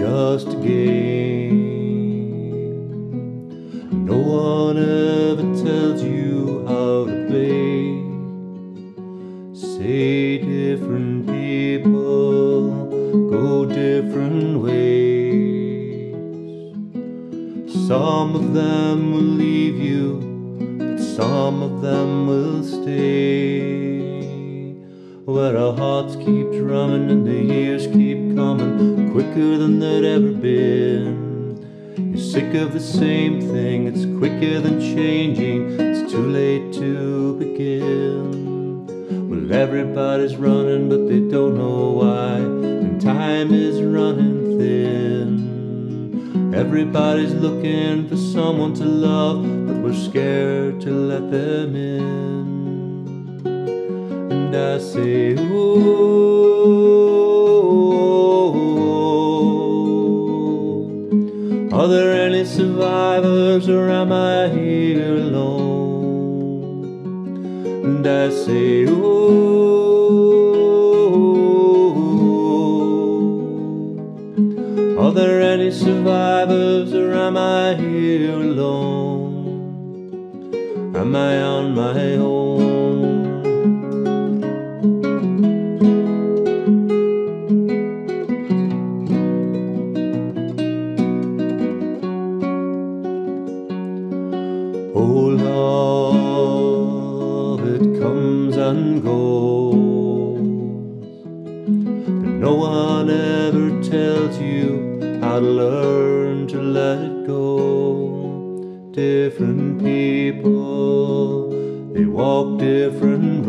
just a game. No one ever tells you how to play. Say different people go different ways. Some of them will leave you, but some of them will stay. Where our hearts keep drumming and the years keep coming quicker than they'd ever been. You're sick of the same thing, it's quicker than changing, it's too late to begin. Well, everybody's running but they don't know why, and time is running thin. Everybody's looking for someone to love, but we're scared to let them in. And I say, ooh, are there any survivors, or am I here alone? And I say, ooh, are there any survivors, or am I here alone? Am I on my own? Oh, love, it comes and goes, but no one ever tells you how to learn to let it go. Different people, they walk different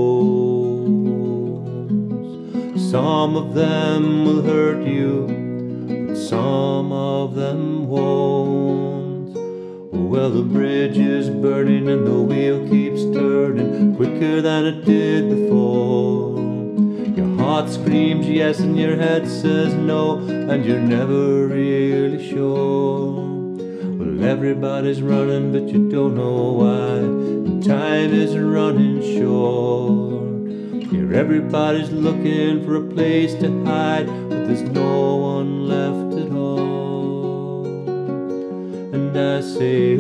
roads. Some of them will hurt you, but some of them won't. Well, the bridge is burning and the wheel keeps turning quicker than it did before. Your heart screams yes and your head says no, and you're never really sure. Well, everybody's running but you don't know why, and time is running short. Here everybody's looking for a place to hide, but there's no one left at all. And I say,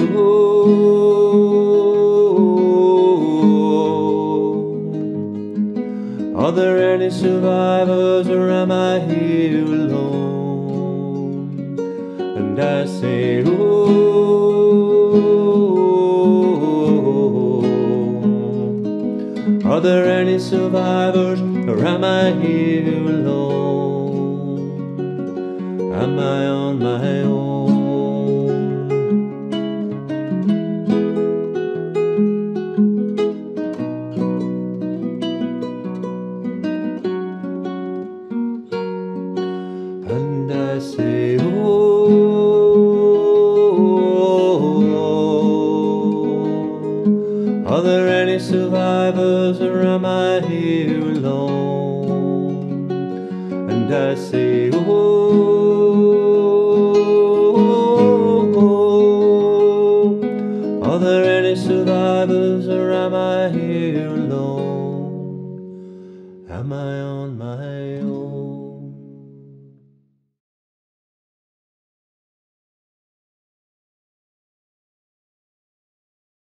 oh, are there any survivors, or am I here alone? And I say, oh, are there any survivors, or am I here alone? Am I on my own? And I say, oh, are there any survivors, or am I here alone? And I say, oh, are there any survivors, or am I here alone? Am I on my own?